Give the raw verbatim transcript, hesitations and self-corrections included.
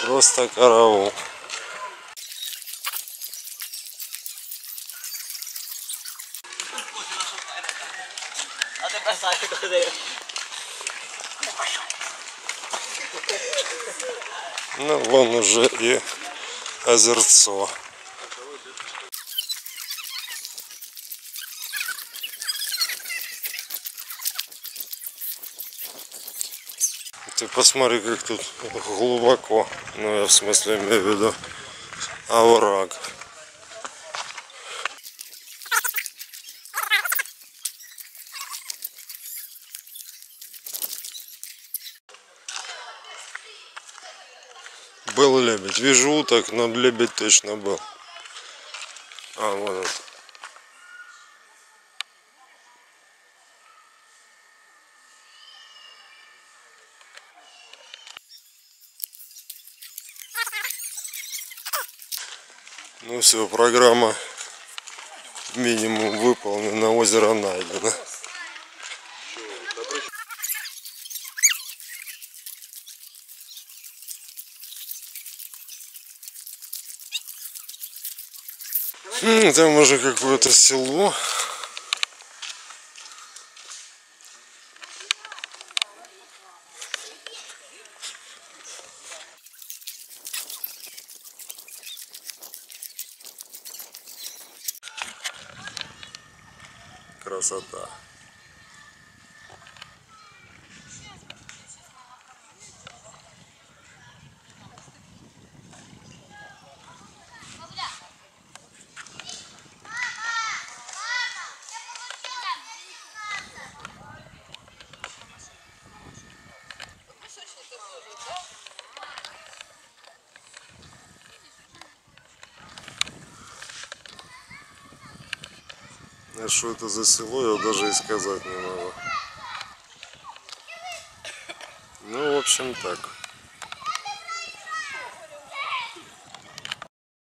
Просто караул. Ну вон уже и озерцо. Ты посмотри, как тут глубоко. Ну, я в смысле имею в виду овраг. Был лебедь. Вижу уток, но лебедь точно был. А, вот он. Ну все, программа минимум выполнена, озеро найдено. Там уже какое-то село. Красота. А что это за село, я даже и сказать не могу. Ну, в общем, так.